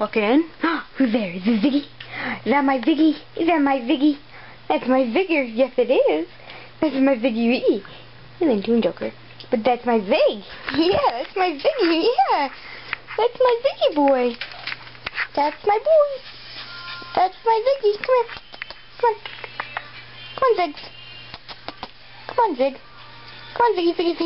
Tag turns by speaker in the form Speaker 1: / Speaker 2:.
Speaker 1: Walk in. Who's there? Is it Ziggy? Is that my Ziggy? Is that my Ziggy? That's my Zigger. Yes, it is. That's my Ziggy. And then Toon Joker. But that's my Zig. Yeah, that's my Ziggy. Yeah. That's my Ziggy boy. That's my boy. That's my Ziggy. Come here. Come on. Come on, Zig. Come on, Zig. Come on, Ziggy, Ziggy, Ziggy.